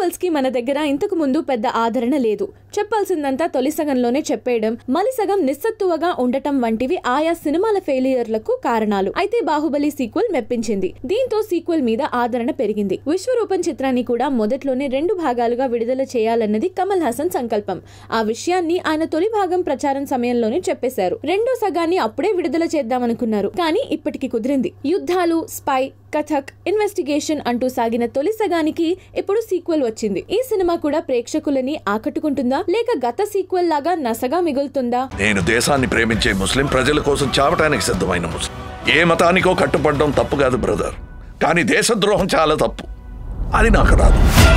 Sequels కి మన దగ్గర ఇంతకు ముందు పెద్ద ఆదరణ లేదు. చెప్పాల్సిందంతా తొలి సగంలోనే చెప్పేయడం, మలి సగం నిస్సత్తువగా ఉండటం వంటివి ఆయా సినిమాల ఫెయిలియర్లకు కారణాలు. అయితే బాహుబలి సీక్వెల్ మెప్పించింది. దీంతో సీక్వెల్ మీద ఆదరణ పెరిగింది. విశ్వరూపం చిత్రాన్ని కూడా మొదట్లోనే 2 భాగాలుగా విడుదల చేయాలన్నది కమల్ హాసన్ సంకల్పం. ఆ విషయాన్ని ఆయన తొలి భాగం ప్రచారం సమయంలోనే చెప్పేశారు. రెండో సగాన్ని అప్పుడే విడుదల చేద్దామనుకున్నారు. కానీ ఇప్పటికి కుదిరింది. యుద్ధాలు, స్పై, కథక్, ఇన్వెస్టిగేషన్ అంటూ సాగిన తొలి సగానికి ఇప్పుడు సీక్వెల్ వచ్చింది. ఈ సినిమా కూడా ప్రేక్షకులని ఆకట్టుకుంటుందా లేక గత సీక్వెల్ లాగా నసగా మిగులుతుందా? నేను దేశాన్ని ప్రేమించే ముస్లిం, ప్రజల కోసం చావటానికి సిద్ధమైన ముస్లిం. ఏ మతానికో కట్టుపడడం తప్పు కాదు బ్రదర్, కానీ దేశద్రోహం చాలా తప్పు. అది నాకు రాదు.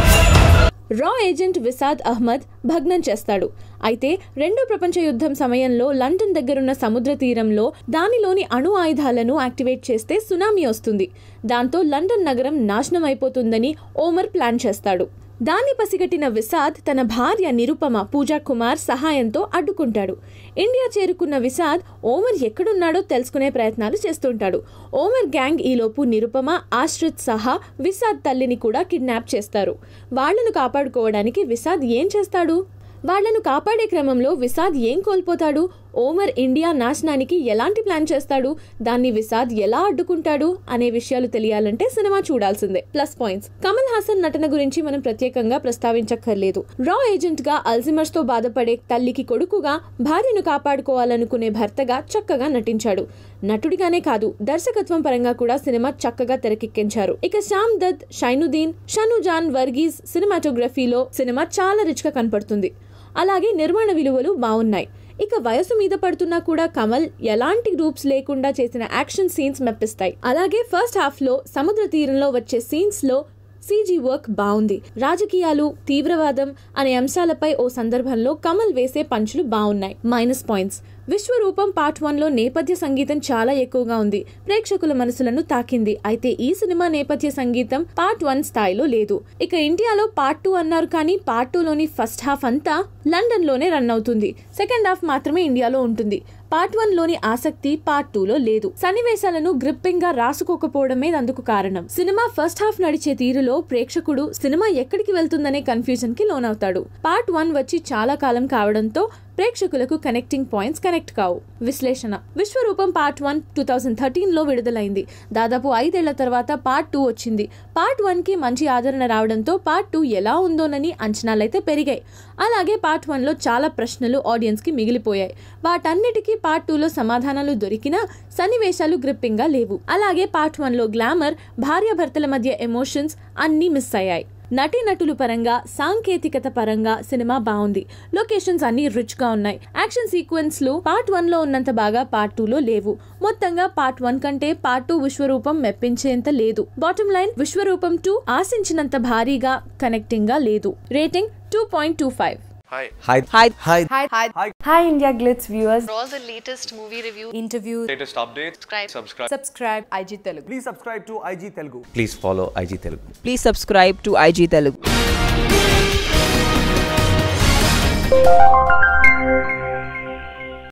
రా ఏజెంట్ విసాద్ అహ్మద్ భగ్నం చేస్తాడు. అయితే రెండో ప్రపంచ యుద్ధం సమయంలో లండన్ దగ్గరున్న సముద్ర తీరంలో దానిలోని అణు ఆయుధాలను యాక్టివేట్ చేస్తే సునామీ వస్తుంది. దాంతో లండన్ నగరం నాశనం అయిపోతుందని ఓమర్ ప్లాన్ చేస్తాడు. దాన్ని పసిగట్టిన విసాద్ తన భార్య నిరుపమ, పూజా కుమార్ సహాయంతో అడ్డుకుంటాడు. ఇండియా చేరుకున్న విసాద్ ఓమర్ ఎక్కడున్నాడో తెలుసుకునే ప్రయత్నాలు చేస్తుంటాడు. ఓమర్ గ్యాంగ్ ఈలోపు నిరుపమ, ఆశ్రిత్ సహా విసాద్ తల్లిని కూడా కిడ్నాప్ చేస్తారు. వాళ్లను కాపాడుకోవడానికి విసాద్ ఏం చేస్తాడు? వాళ్లను కాపాడే క్రమంలో విసాద్ ఏం కోల్పోతాడు? ఓమర్ ఇండియా నాశనానికి ఎలాంటి ప్లాన్ చేస్తాడు? దాన్ని విసాద్ ఎలా అడ్డుకుంటాడు అనే విషయాలు తెలియాలంటే సినిమా చూడాల్సిందే. ప్లస్ పాయింట్స్: కమల్ హాసన్ నటన గురించి మనం ప్రత్యేకంగా ప్రస్తావించక్కర్లేదు. రా ఏజెంట్ గా అల్జిమర్స్ తో బాధపడే తల్లికి కొడుకుగా, భార్యను కాపాడుకోవాలనుకునే భర్తగా చక్కగా నటించాడు. నటుడిగానే కాదు, దర్శకత్వం పరంగా కూడా సినిమా చక్కగా తెరకెక్కించారు. ఇక శ్యామ్ దత్, షైనుద్దీన్, షనుజాన్ వర్గీస్ సినిమాటోగ్రఫీలో సినిమా చాలా రిచ్ గా కనపడుతుంది. అలాగే నిర్మాణ విలువలు బాగున్నాయి. ఇక వయసు మీద పడుతున్నా కూడా కమల్ ఎలాంటి గ్రూప్స్ లేకుండా చేసిన యాక్షన్ సీన్స్ మెప్పిస్తాయి. అలాగే ఫస్ట్ హాఫ్ లో సముద్ర తీరంలో వచ్చే సీన్స్ లో సీజీ వర్క్ బాగుంది. రాజకీయాలు, తీవ్రవాదం అనే అంశాలపై ఓ సందర్భంలో కమల్ వేసే పంచులు బాగున్నాయి. మైనస్ పాయింట్స్: విశ్వరూపం పార్ట్ 1 లో నేపథ్య సంగీతం చాలా ఎక్కువగా ఉంది. ప్రేక్షకుల మనసులను తాకింది. అయితే ఈ సినిమా నేపథ్య సంగీతం పార్ట్ 1 స్థాయిలో లేదు. ఇక ఇండియాలో పార్ట్ 2 అన్నారు, కానీ పార్ట్ 2 లోని ఫస్ట్ హాఫ్ అంతా లండన్ లోనే రన్ అవుతుంది. సెకండ్ హాఫ్ మాత్రమే ఇండియాలో ఉంటుంది. పార్ట్ 1 లోని ఆసక్తి పార్ట్ 2 లో లేదు. సన్నివేశాలను గ్రిప్పింగ్ గా రాసుకోకపోవడమే అందుకు కారణం. సినిమా ఫస్ట్ హాఫ్ నడిచే తీరులో ప్రేక్షకుడు సినిమా ఎక్కడికి వెళ్తుందనే కన్ఫ్యూజన్ కి లోనవుతాడు. పార్ట్ 1 వచ్చి చాలా కాలం కావడంతో ప్రేక్షకులకు కనెక్టింగ్ పాయింట్స్ కనెక్ట్ కావు. విశ్లేషణ: విశ్వరూపం పార్ట్ 1 2013 లో విడుదలైంది. దాదాపు 5 ఏళ్ల తర్వాత పార్ట్ 2 వచ్చింది. పార్ట్ 1 కి మంచి ఆదరణ రావడంతో పార్ట్ 2 ఎలా ఉందోనని అంచనాలైతే పెరిగాయి. అలాగే పార్ట్ 1 లో చాలా ప్రశ్నలు ఆడియన్స్ కి మిగిలిపోయాయి. వాటన్నిటికీ పార్ట్ 2 లో సమాధానాలు దొరికినా సన్నివేశాలు గ్రిప్పింగ్ గా లేవు. అలాగే పార్ట్ 1 లో గ్లామర్, భార్యాభర్తల మధ్య ఎమోషన్స్ అన్నీ మిస్ అయ్యాయి. నటీనటుల పరంగా, సాంకేతికత పరంగా సినిమా బాగుంది. లొకేషన్స్ అన్ని రిచ్ గా ఉన్నాయి. యాక్షన్ సీక్వెన్స్ లు పార్ట్ 1 లో ఉన్నంత బాగా పార్ట్ 2 లో లేవు. మొత్తంగా పార్ట్ 1 కంటే పార్ట్ 2 విశ్వరూపం మెప్పించేంత లేదు. బాటమ్ లైన్: విశ్వరూపం 2 ఆశించినంత భారీగా, కనెక్టింగ్ గా లేదు. Rating 2.25. Hi India Glitz viewers. For all the latest movie review, Interviews, latest updates, subscribe IG Telugu. please subscribe to IG Telugu. Please follow IG Telugu. Please subscribe to IG Telugu.